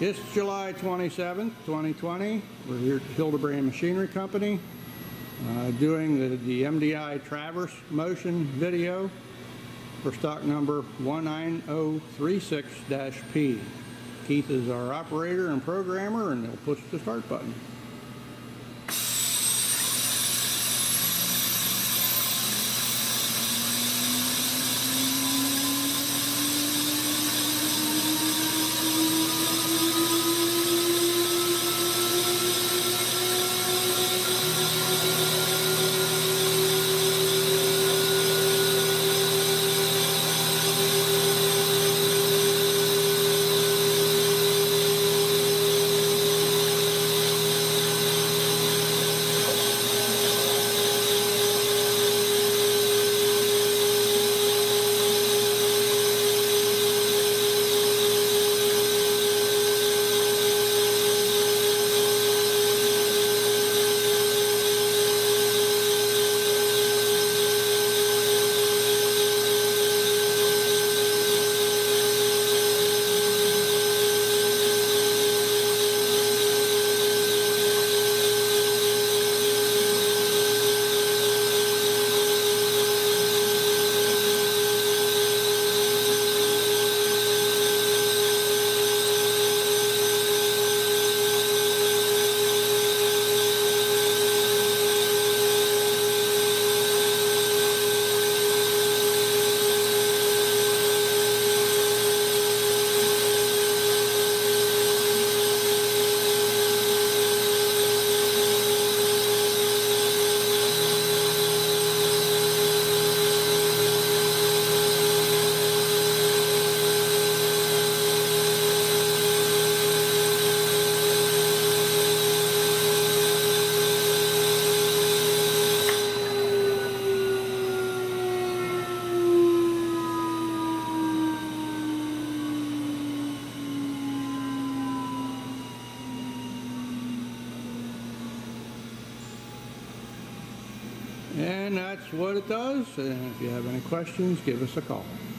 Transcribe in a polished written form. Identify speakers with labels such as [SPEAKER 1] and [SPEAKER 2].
[SPEAKER 1] It's July 27th, 2020. We're here at Hildebrand Machinery Company doing the MDI Traverse Motion video for stock number 19036-P. Keith is our operator and programmer, and he'll push the start button. And that's what it does. And if you have any questions, give us a call.